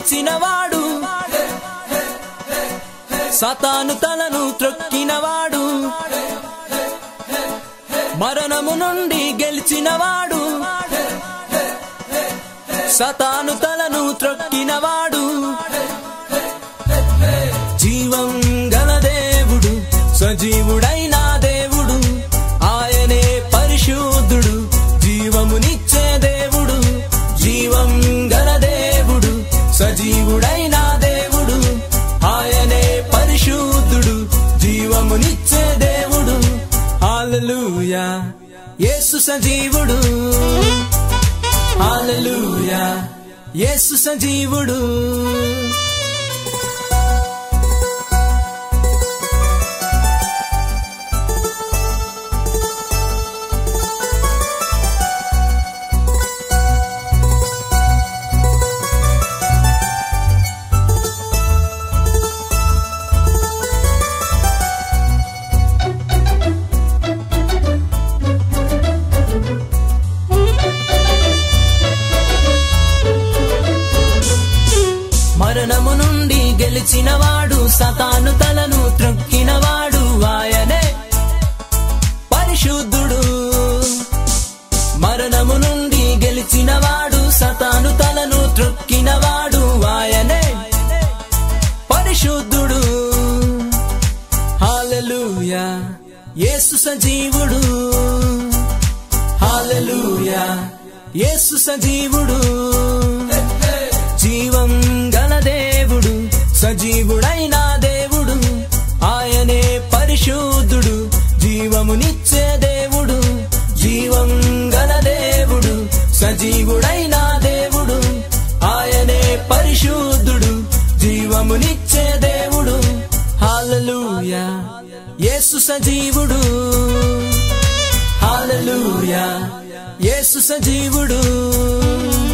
గెలిచినవాడు, సాతాను తలను త్రొక్కినవాడు, మరణము నుండి గెలిచినవాడు, సాతాను తలను త్రొక్కినవాడు. జీవం గల దేవుడు, సజీవుడైన దేవుడు, ఆయనే పరిశుద్ధుడు, జీవమునిచ్చే దేవుడు. జీవం గల దేవుడు, సజీవుడైన దేవుడు, ఆయనే పరిశుద్ధుడు, జీవమునిచ్చే దేవుడు. హల్లెలూయా, యేసు సజీవుడు. హల్లెలూయా, యేసు సజీవుడు. మరణము నుండి గెలిచినవాడు, సాతాను తలను త్రొక్కినవాడు, ఆయనే పరిశుద్ధుడు. మరణము నుండి గెలిచినవాడు, సాతాను తలను త్రొక్కినవాడు, ఆయనే పరిశుద్ధుడు. హల్లెలూయా, యేసు సజీవుడు. హల్లెలూయా, యేసు సజీవుడు. జీవం గల దేవుడు, సజీవుడైన దేవుడు, ఆయనే పరిశుద్ధుడు, జీవమునిచ్చే దేవుడు. జీవం గల దేవుడు, సజీవుడైన దేవుడు, ఆయనే పరిశుద్ధుడు, జీవమునిచ్చే దేవుడు. హల్లెలూయా, యేసు సజీవుడు. హల్లెలూయా, యేసు సజీవుడు.